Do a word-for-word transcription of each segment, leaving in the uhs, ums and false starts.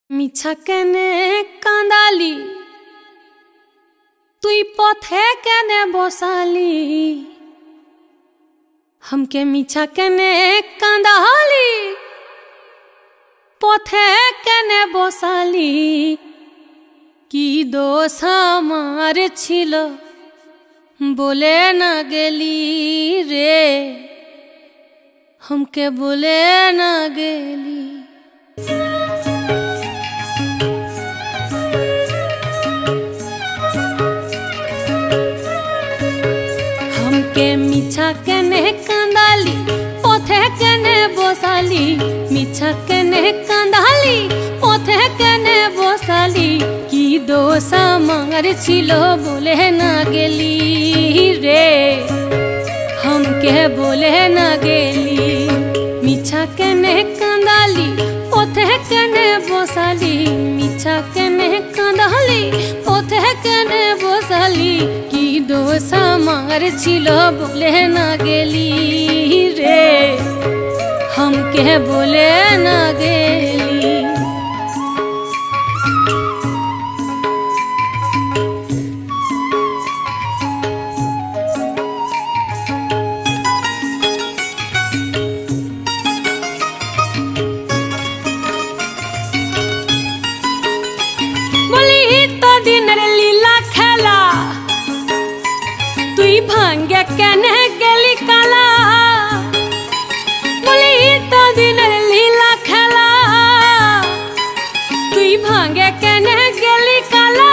মিছা কেনে কান্দালি তুই পথে কেনে বসালি हमके মিছা কেনে কান্দালি পথে কেনে বসালি কি দোষ আমার ছিল बोले ना गेली रे हमके बोले ना गेली हमके मिछा केने कांदाली पथे केने बसाली मिछा केने कांदाली पथे केने बसाली की दोष আমার ছিল बोले ना गेली रे हमके बोले ना गेली मिछा केने कांदाली पथे केने बसाली मिछा केने कांदाली पथे केने बसाली की दोष আমার ছিল बोले ना गेली रे हमके बोले ना गेली भांगे केने गेली काला बोली तो दिन लीला खेला तुई भांगे केने गेली काला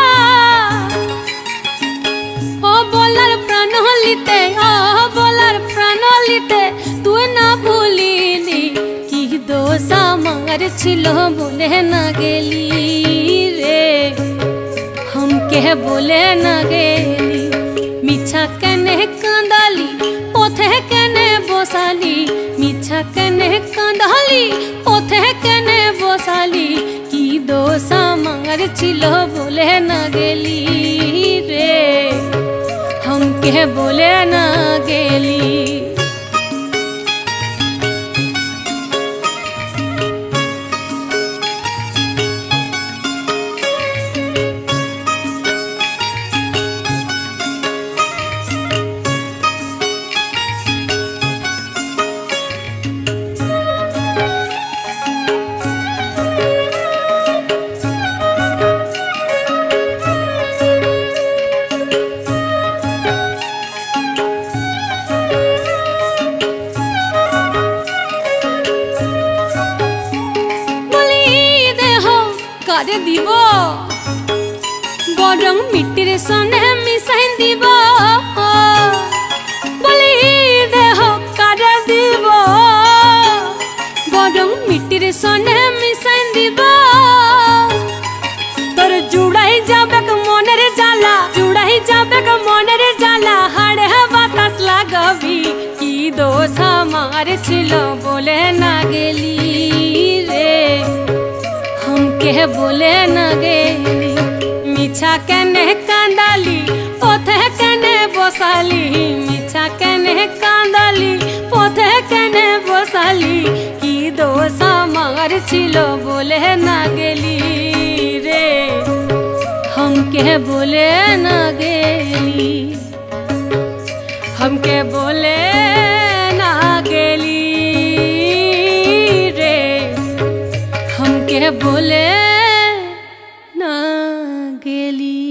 ओ बोलार प्राण लिते ओ बोलार प्राण लिते तुई ना भूलिली की दोष আমার ছিল बोले ना गेली रे हमके बोले ना गेली मिछा केने कांदाली पथे केने बसाली मिछा केने कांदाली पथे केने बसाली की दोष আমার ছিল बोले ना गेली रे हमके बोले ना गेली करे দিব বরং মিটির সনে মিশাই দিব বলি দেহ করে দিব বরং মিটির সনে মিশাই দিব তোর জুড়াই যাবে মনের জ্বালা জুড়াই যাবে মনের জ্বালা হাড়ে বাতাস লাগাবি কি দোষ আমার ছিল বলে না গেলি রে हमके बोले ना गेली मिछा केने कांदाली पथे केने बसाली मिछा केने कांदाली पथे केने बसाली की दोष আমার ছিল बोले ना गेली रे हमके बोले ना गेली हमके बोले ना गेली हमके बोले ना गेली।